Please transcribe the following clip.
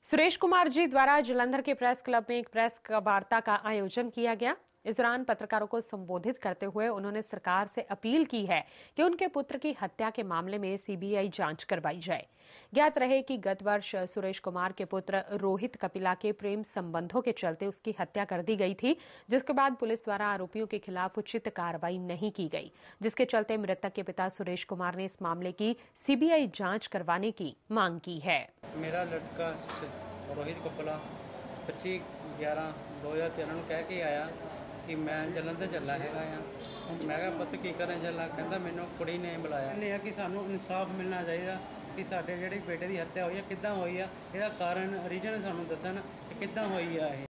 सुरेश कुमार जी द्वारा जालंधर के press club में एक प्रेस वार्ता का आयोजन किया गया। इस दौरान पत्रकारों को संबोधित करते हुए उन्होंने सरकार से अपील की है कि उनके पुत्र की हत्या के मामले में सीबीआई जांच करवाई जाए। ज्ञात रहे कि गत वर्ष सुरेश कुमार के पुत्र रोहित कपिला के प्रेम संबंधों के चलते उसकी हत्या कर दी गई थी, जिसके बाद पुलिस द्वारा आरोपियों के खिलाफ उचित कार्रवाई नहीं की गई, जिसके चलते मृतक के पिता सुरेश कुमार ने इस मामले की सीबीआई जांच करवाने की मांग की है। मेरा लड़का रोहित कपिला 25/11/2013 कह के आया कि मैं जलंधर चला हैगा मैं क्या पुੱਤ की करें चला, कहता मैनू कुड़ी ने बुलाया नहीं कि सानू इंसाफ मिलना चाहिए कि साडे ਜਿਹੜੇ बेटे की हत्या हुई है किद्दां हुई है, ਇਹਦਾ ਕਾਰਨ रीजन सानू दसन कि किद्दां हुई है।